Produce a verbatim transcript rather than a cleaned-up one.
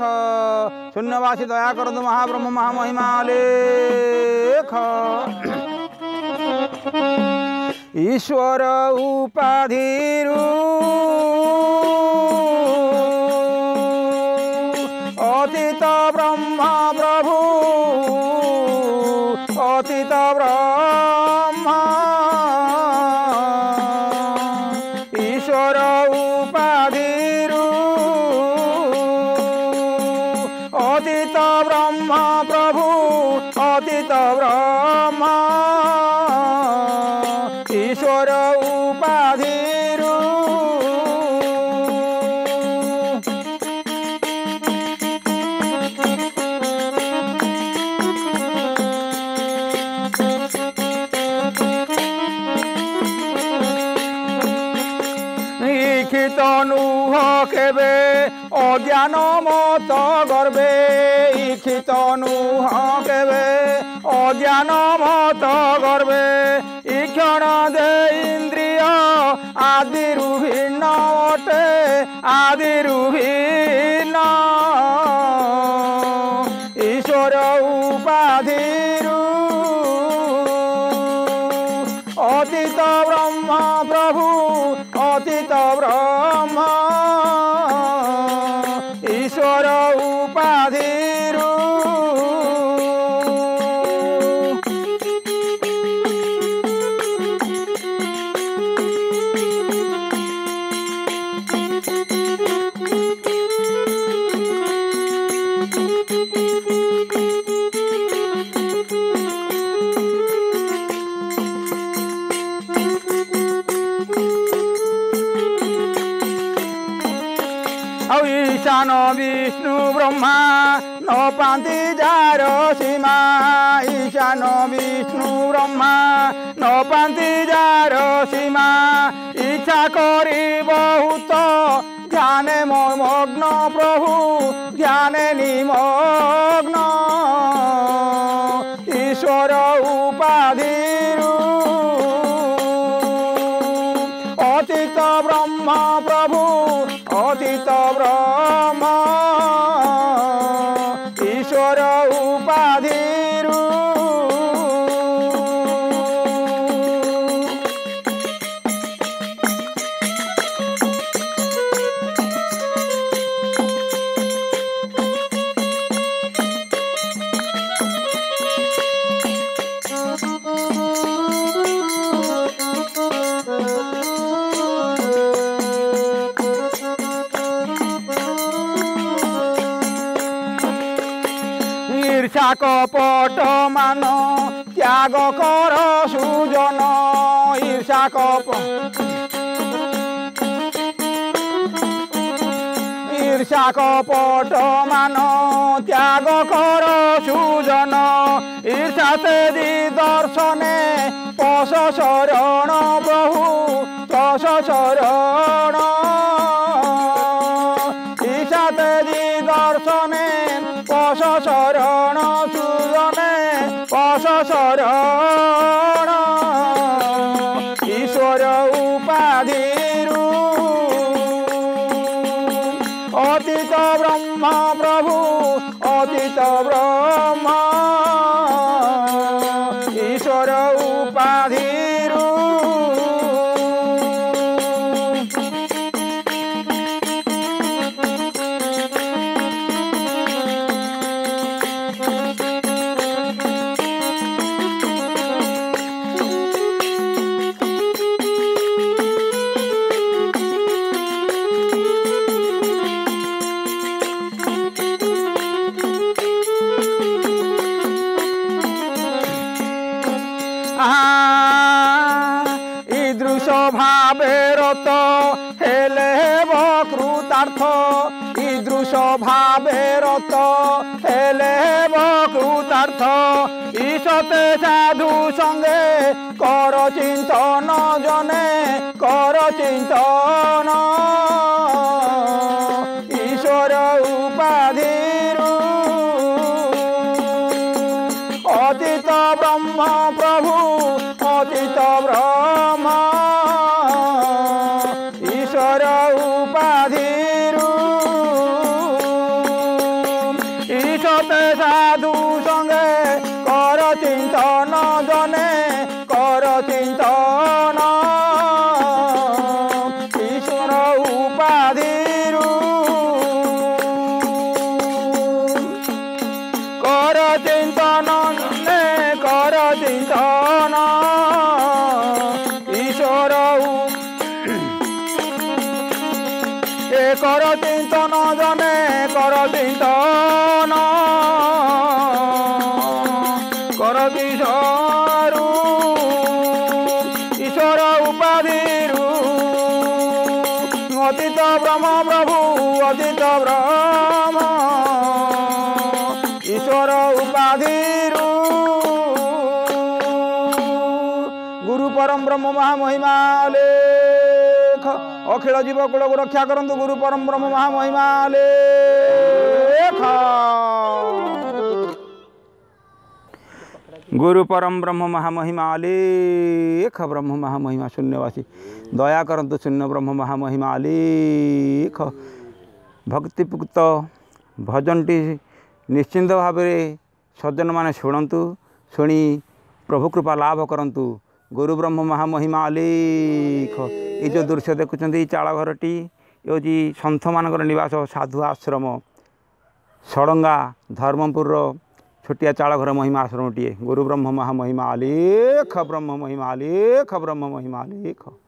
शून्यवासी दया कर महाब्रह्म महामहिमा लेख ईश्वर उपाधिरू अतीत ब्रह्म प्रभु अतीत ब्रह्म ईश्वर उपाधिरू अतीत ब्रह्म प्रभु अतीत ब्रह्म ईश्वर उपाधिरू लिखित नुह केबे अज्ञान मत गर्भे लिखित नुह केबे अज्ञान मत गर्भे इक्षण दे इंद्रिय आदिरु भिन्न अटे आदिरु भिन्न ईश्वर उपाधिरू अतीत ब्रह्म प्रभु अतीत ब्रह्म ईश्वर उपाधिरू ईशान विष्णु ब्रह्मा न पांति जार सीमा ईशान विष्णु ब्रह्मा न पांति जार सीमा इच्छा करी बहुत ध्याने मग्न प्रभु ध्याने निमग्न ईश्वर उपाधिरू अतीत ब्रह्म प्रभु अतीत ब्रह्म ईश्वर उपाधिरू ईर्षा कपट मान त्याग कर सुजन ईर्षा कपट ईर्षा कपट मान त्याग कर सुजन ईर्षा से दर्शने पश शरण प्रभु पश शरण ईर्षा से दर्शने पश शरण सुजने पश शरण ईश्वर उपाधिरू अतीत ब्रह्म प्रभु अतीत ब्रह्म ईश्वर उपाधिरू ईदृश भावे रत हेले कृतार्थ ईदृश भावे रत हेले कृतार्थ ईशते साधु संगे कर चिंतन जने कर चिंतन ईश्वर उपाधिरू अतीत ब्रह्म प्रभु अतीत ब्रह्म ईश्वर उपाधिरू ଏ କର ଚିନ୍ତନ ଜନେ କର ଚିନ୍ତନ କର କିଶୋରୁ ଈଶ୍ୱର ଉପାଧିରୁ ଅତୀତ ବ୍ରହ୍ମ ପ୍ରଭୁ ଅତୀତ ବ୍ରହ୍ମ ଈଶ୍ୱର ଉପାଧିରୁ गुरु परम ब्रह्म महामहिमा लेख अखिल जीवकुल को रक्षा करंतु गुरु परम ब्रह्म महामहिमा लेख गुरु परम ब्रह्म महामहिमा लेख ब्रह्म महामहिमा शून्यवासी दया करंतु शून्य ब्रह्म महामहिमा लेख भक्तिपुक्त भजनटी निश्चिंत भाव सज्जन माने शुणु शुणी प्रभु कृपा लाभ करंतु गुरु ब्रह्म महामहिमा लेख ये जो दृश्य देखुं चाल घरटी ये हूँ सन्थ मानक निवास साधु आश्रम सड़ंगा धर्मपुर छोटिया चाल घर महिमा आश्रम टीए गुरु ब्रह्म महामहिमा लेख ब्रह्म महिमा लेख ब्रह्म महिमा लेख।